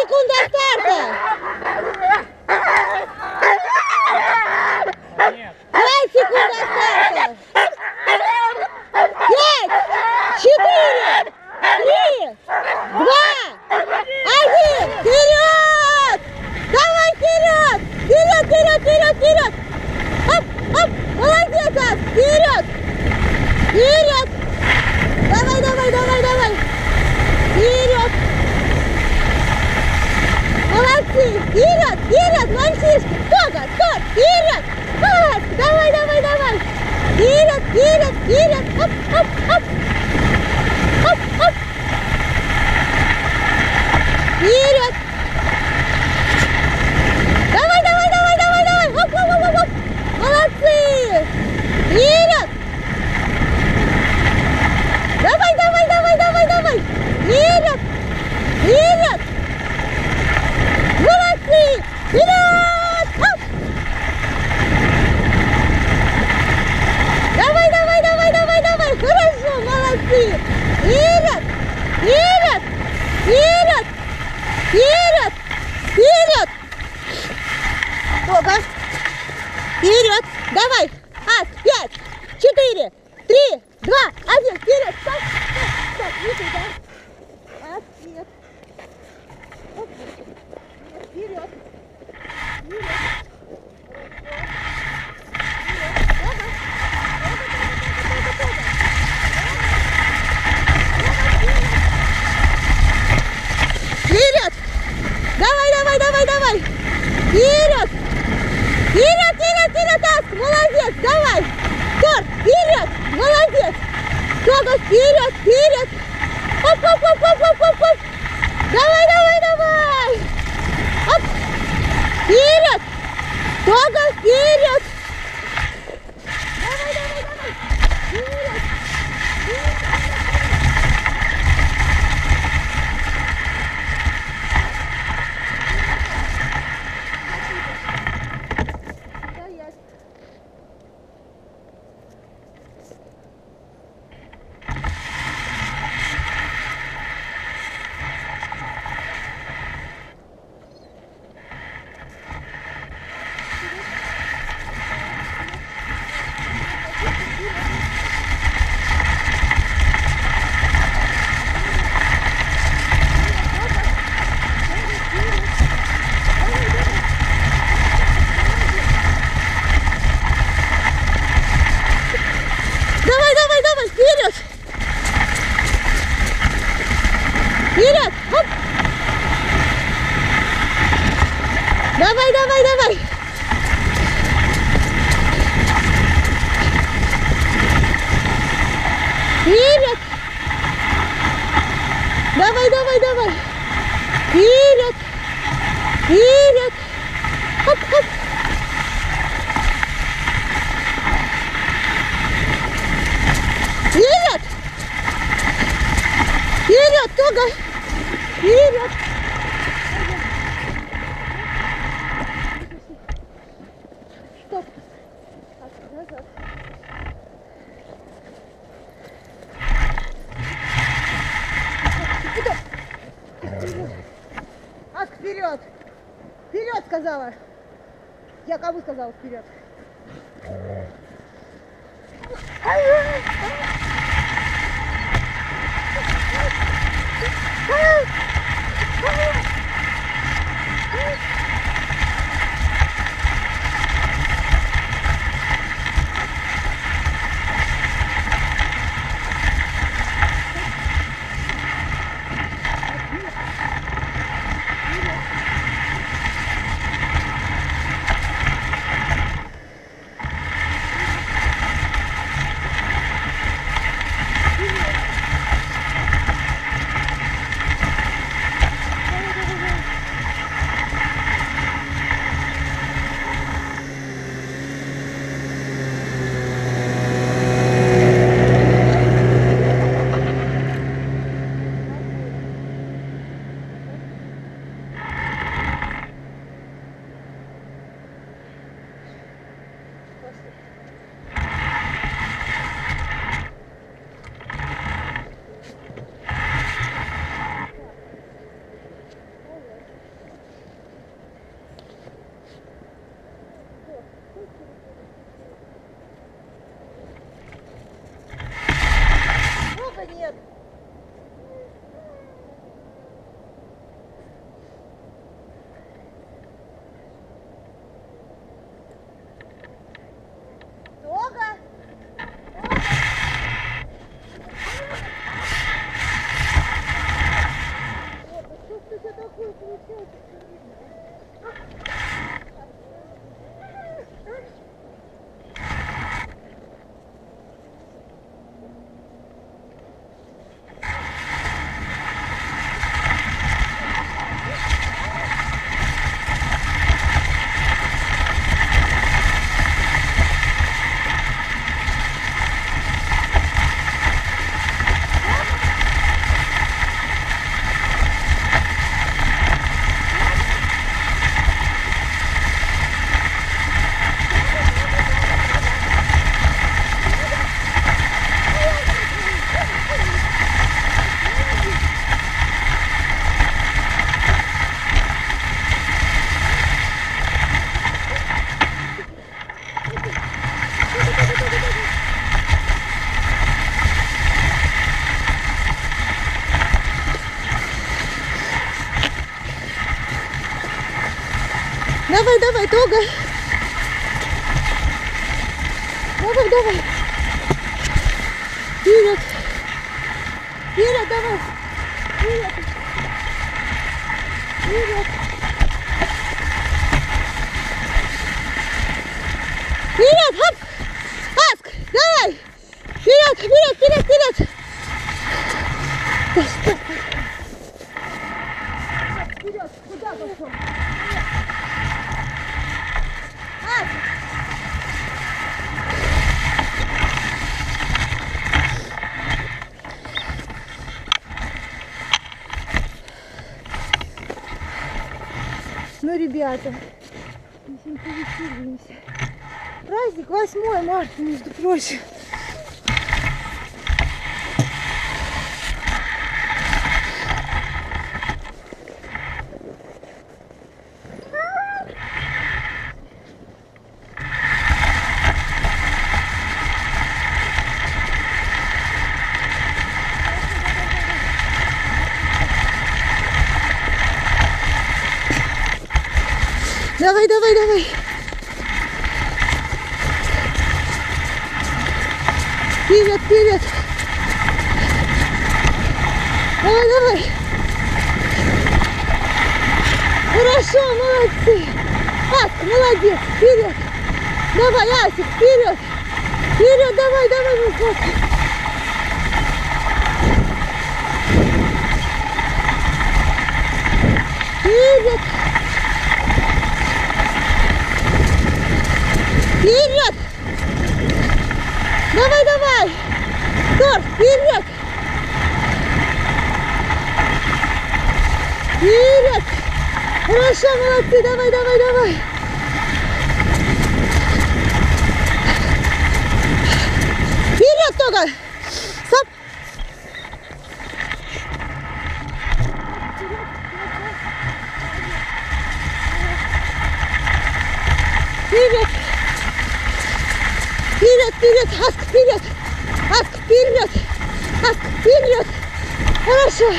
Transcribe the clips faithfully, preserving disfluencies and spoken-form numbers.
секунд до старта! Пять секунд до старта! Пять, четыре, три, два, один! Вперед! Давай вперед! Вперед, вперед, вперед, вперед! Оп, оп! Молодец, Ас! Вперед! Вперед! Давай, давай, давай, давай! Вперед! Молодцы! Вперед! Вперед, мальчишки! Стоп! Стоп! Вперед! Ас! Давай, давай, давай! Вперед! Вперед! Вперед! Оп! Оп! Оп! Оп! Оп! Вперед! Давай, давай, давай, давай, давай! Оп, оп, оп, оп, оп! Молодцы! Вперед! Давай, давай, давай, давай, давай! Вперед! Вперед! Молодцы! Вперед! Оп! Давай, давай, давай, давай, давай! Хорошо, молодцы! Вперед! Вперед! Вперед! Вперед! Вперед! Ого! Вперед! Давай! Ас! Пять! Четыре! Три! Два! Один! Вперед! Стоп! Стоп! Стоп! Не туда! Ас! Нет! Оп. Нет! Вперед! Вперед! Вперед! Давай, давай, давай, давай! Вперед! Вперед, вперед, вперед, Ас! Молодец! Давай! Торт! Вперед! Молодец! Тога, вперед, вперед! Оп, оп, оп, оп, оп, оп, оп! Давай, давай, давай! Оп! Вперед! Тога, вперед! Давай, давай, давай! Вперед! Вперед! Давай, давай, давай, вперед! Вперед! Оп! Давай, давай, давай! Вперед! Давай, давай, давай! Вперед! Вперед! Оп, оп! Вперед! Вперед, Тога! Вперед! Стоп! Назад. Ас, вперед! Вперед, сказала! Я кому сказала вперед? Давай, давай, Тога. Давай, давай. Вперед. Вперед, давай. Вперед. Вперед. Вперед, хоп. Аск, давай. Вперед, вперед, вперед, вперед. Да что? Вперед, куда пошел? Ну, ребята, очень повеселимся. Праздник восьмое марта, между прочим. Давай, давай, давай. Вперед, вперед. Давай, давай. Хорошо, молодцы. Аск, молодец. Вперед. Давай, Асик, вперед. Вперед, давай, давай, вот. Вперед. Вперед! Давай, давай! Тор, вперед! Вперед! Хорошо, молодцы! Давай, давай, давай! Вперед, Тога! Стоп! Вперед! Вперед, вперед, Аск, вперед, Аск, вперед, Аск, вперед. Хорошо.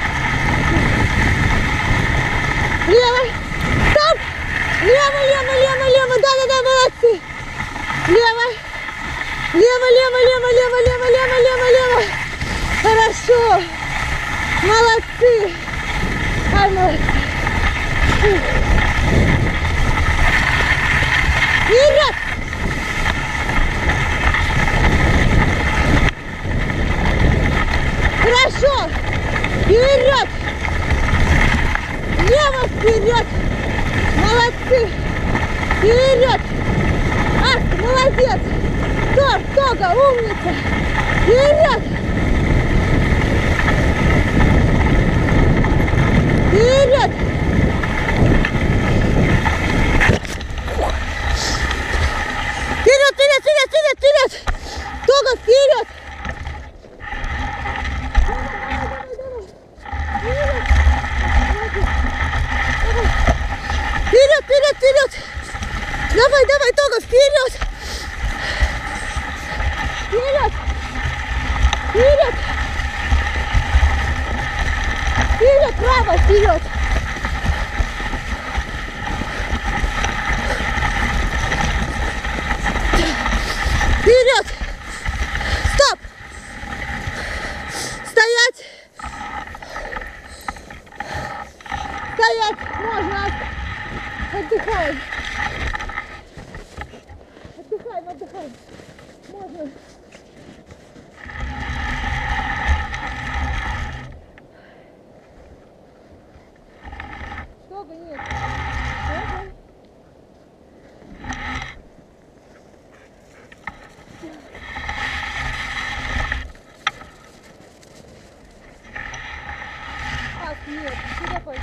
Лево, стоп, лево, лево, лево, лево, да-да-да, молодцы. Лево, лево, лево, лево, лево, лево, лево, лево, лево. Хорошо, молодцы. Ай, молодцы. Вперед. Хорошо! Вперед! Лево, вперед! Молодцы! Вперед! Аск, молодец! Тор, Тога, умница! Вперед! Вперед! Вперед, вперед, вперед, вперед, вперед! Тога, вперед! Вперед, вперед, вперед! Давай, давай, Тога, вперед! Вперед! Вперед! Вперед, право, вперед! Вперед! Стоп! Стоять! Стоять! Можно! Отдыхаем! Отдыхаем, отдыхаем! Можно! Стоп, нет! Ага. А, нет, сюда пойдет.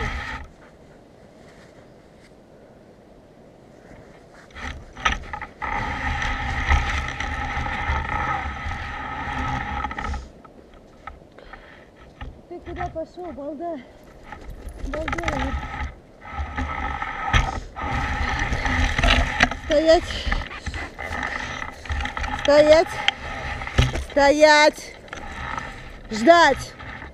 Ты куда пошел, балда? Балда. Стоять! Стоять! Стоять! Ждать!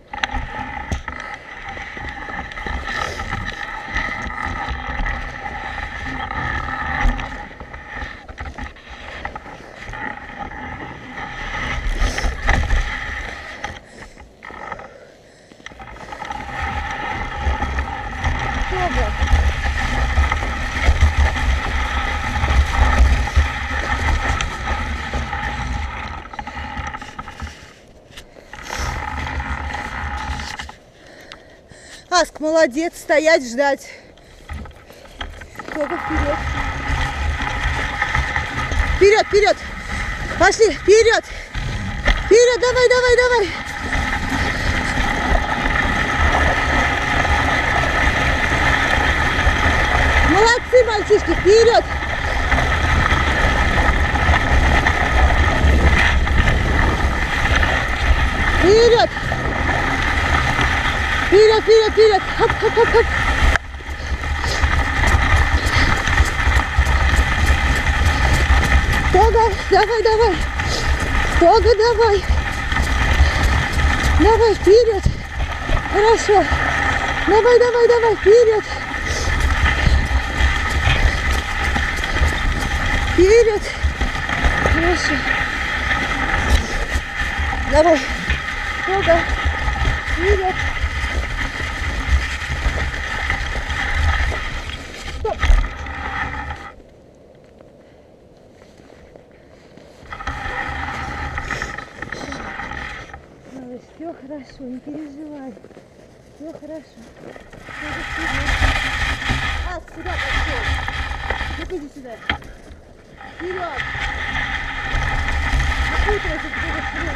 Аск, молодец, стоять, ждать. Только вперед. Вперед, вперед. Пошли, вперед. Вперед, давай, давай, давай. Молодцы, мальчишки, вперед. Вперед. Вперед, вперед, вперед! Хоп, хоп, хоп, хоп! Тога, давай, давай! Тога, давай! Давай, вперед! Хорошо! Давай, давай, давай, вперед! Вперед! Хорошо! Давай! Тога! Вперед! Все хорошо, не переживай. Все хорошо. А, сюда пошел. Ну иди сюда. Вперед. Запутайся, где вперед.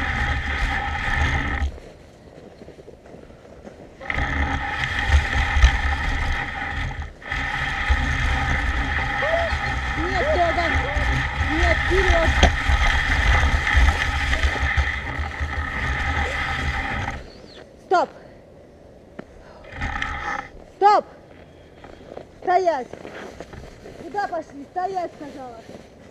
Нет, Тода. Нет, вперед. Стоп! Стоп! Стоять! Куда пошли? Стоять, сказала.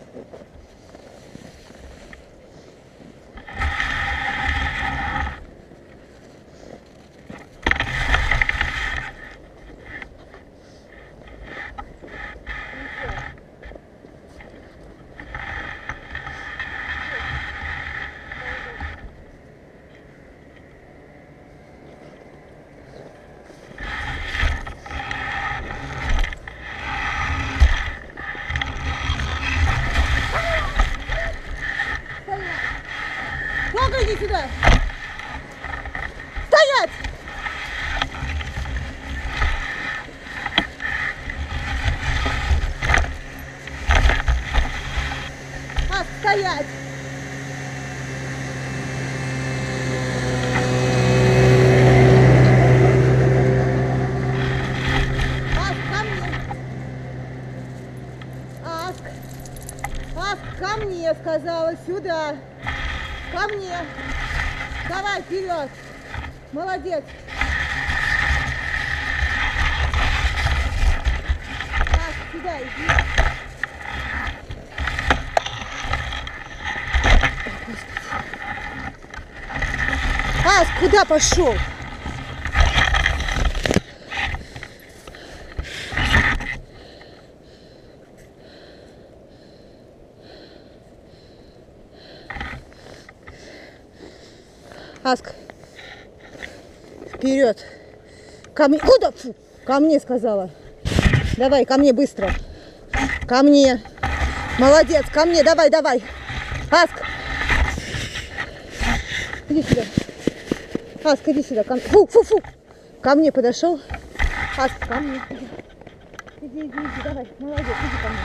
Иди сюда! Стоять! А, стоять! Аск, ко мне! Аск! Аск, ко мне, сказала, сюда! Ко мне! Давай, вперед! Молодец! Так, сюда иди! Аск, куда пошел? Аск, вперед! Ко мне! Куда? Фу! Ко мне сказала. Давай, ко мне быстро. Ко мне. Молодец, ко мне, давай, давай. Аск. Иди сюда. Аск, иди сюда. Ко... Фу, фу, фу. Ко мне подошел. Аск, ко мне. Иди, иди, иди, давай. Молодец, иди ко мне.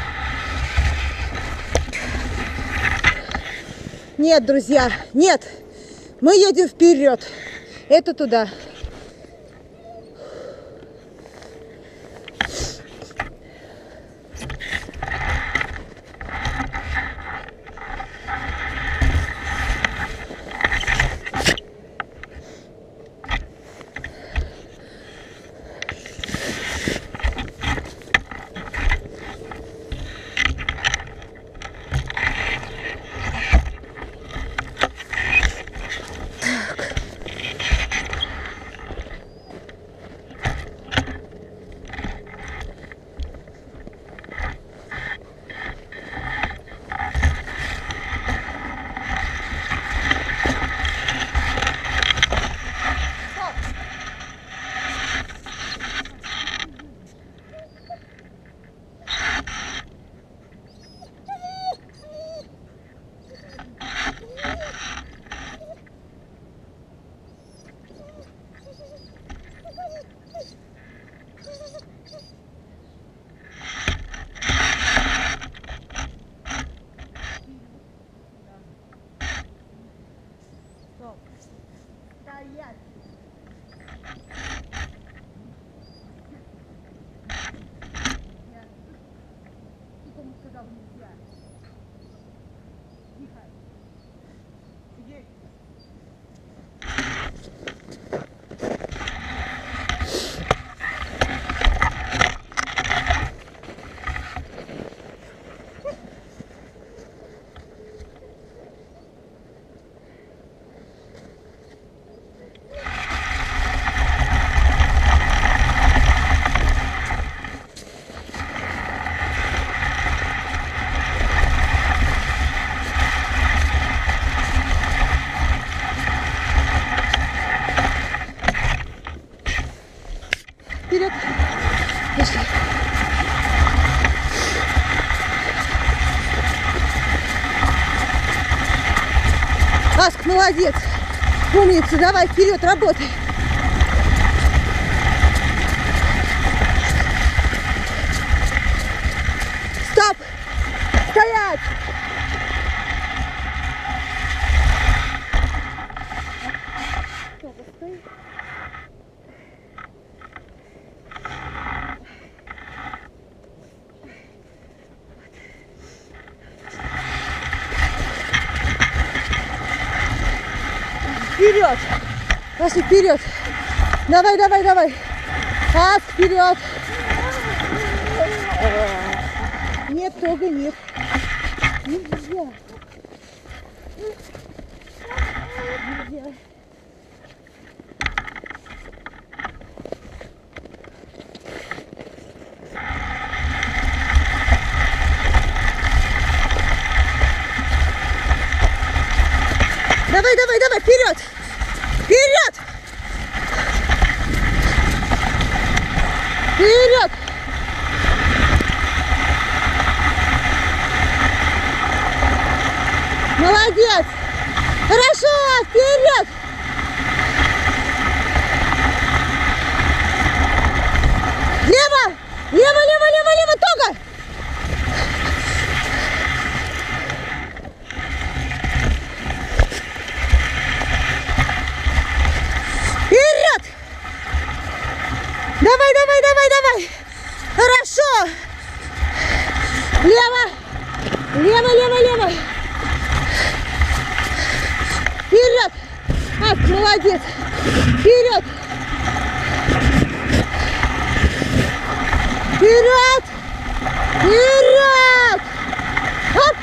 Нет, друзья, нет. Мы едем вперед. Это туда. Стоять! Никому сказал нельзя. Тихо. Сидеть. Вперед! Пошли. Аск, молодец! Умница, давай вперед, работай! Стоп! Стоять! Вперед! Пошли вперед! Давай, давай, давай! Аск, вперед! Нет, Тога, нет. Нельзя. Нельзя. Давай, давай, давай, вперед! Вперед! Вперед! Молодец! Хорошо! Вперед! Лево! Лево, лево, лево, лево! Тога! Вперед! Давай, давай, давай, давай! Хорошо! Лево! Лево, лево, лево! Вперед! Ах, молодец! Вперед! Вперед! Вперед! Оп!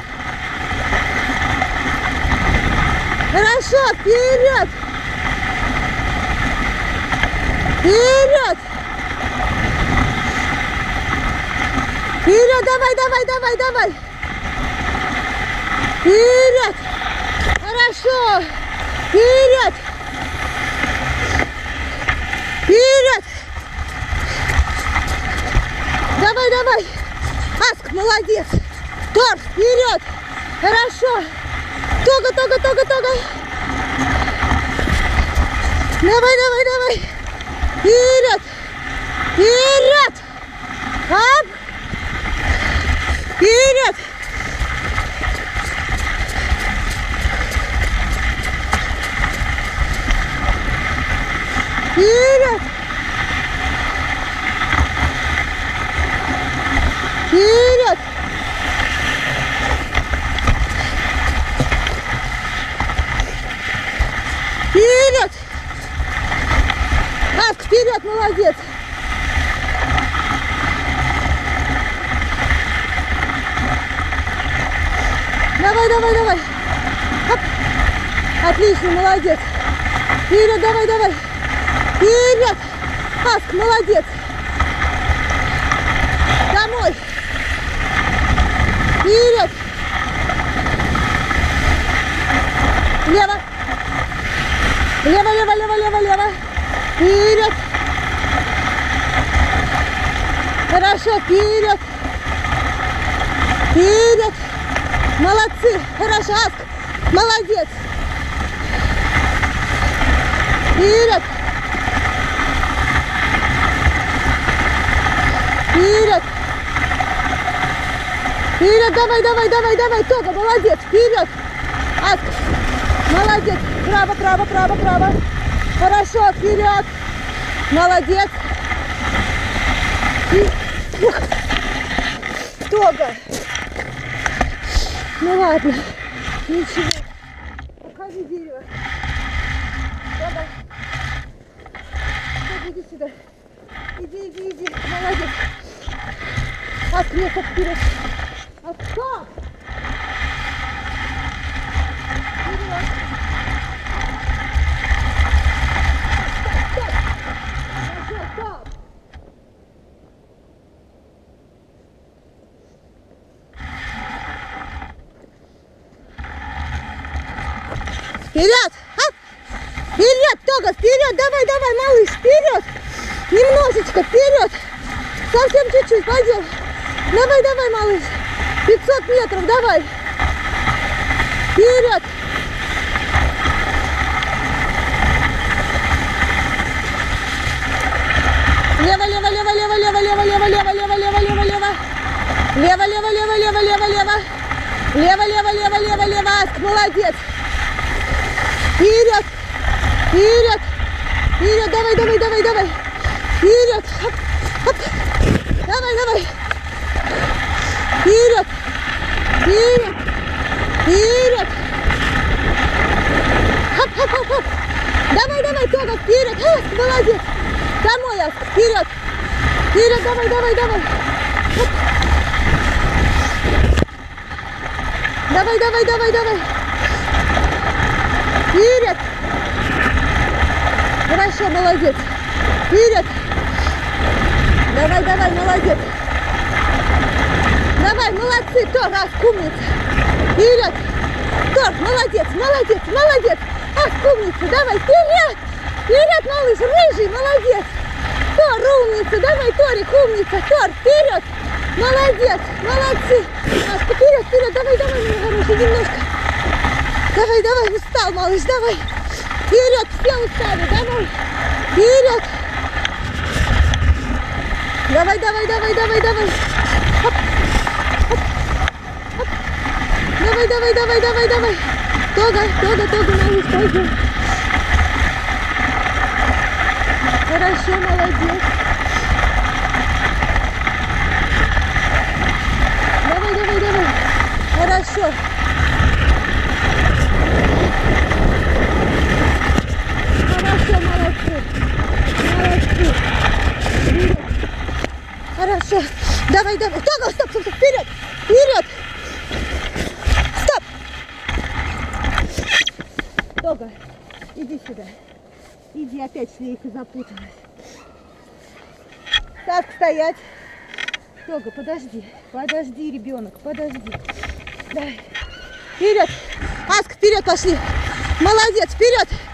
Хорошо! Вперед! Вперед! Вперед! Давай, давай, давай, давай! Вперед! Хорошо! Вперед! Вперед! Давай, давай, давай. Вперед. Вперед. Оп. Вперед. Вперед. Вперед. Вперед. Аск, вперед, молодец. Давай, давай, давай. Оп. Отлично, молодец. Вперед, давай, давай. Вперед. Аск, молодец. Домой. Вперед. Лево. Лево, лево, лево, лево, лево. Вперед. Хорошо, вперед. Вперед. Молодцы. Хорошо, Аск. Молодец. Вперед. Вперед. Вперед. Давай, давай, давай, давай. Тога, молодец. Вперед. Аск. Молодец. Право, право, право, право. Хорошо, вперед. Молодец. И... Тога. Ну ладно. Ничего. Уходи, дерево. Тога. Тога, иди сюда. Иди, иди, иди. Молодец. Аск, место вперед. Аск, стоп. Вперед. Вперед! Оп! Вперед, Тога, вперед! Давай, давай, малыш, вперед! Немножечко, вперед! Совсем чуть-чуть, пойдем! Давай, давай, малыш! пятьсот метров, давай! Вперед! Лево, лево, лево, лево, лево, лево, лево, лево, лево, лево, лево, лево. Лево, лево, лево, лево, лево, лево. Лево, лево, лево, лево, лево. Аск, молодец. Вперед. Вперед. Вперед. Давай, давай, давай, давай. Вперед. Оп, оп. Давай, давай. Вперед. Вперед. Вперед. Оп, оп, оп, оп. Давай, давай, Тога, вперед. Аск, молодец. Домой, Аск, вперед. Вперед, давай, давай, давай. Оп. Давай, давай, давай, давай. Вперед. Хорошо, молодец. Вперед. Давай, давай, молодец. Давай, молодцы, Тор, Аск, умница. Вперед. Тор, молодец, молодец, молодец. Аск, умница, давай, вперед. Вперед, малыш, рыжий, молодец. Тор, умница, давай, Торик, умница. Тор, вперед. Молодец, молодцы. Аск, вперед, вперед, давай, давай, мой хороший, немножко. Давай, давай, устал, малыш, давай. Вперед, все устали, давай. Вперед. Давай, давай, давай, давай, давай. Оп, оп, оп. Давай, давай, давай, давай, давай. Тога, Тога, Тога, малыш, пойдем. Хорошо, молодец. Давай, давай, давай. Хорошо. Хорошо, молодцы. Молодцы. Вперед. Хорошо. Давай, давай. Тога, стоп, стоп, стоп. Вперед. Вперед. Стоп. Тога, иди сюда. Иди, опять шлейка запуталась. Так, стоять. Тога, подожди. Подожди, ребенок, подожди. Давай. Вперед. Аск, вперед пошли. Молодец, вперед.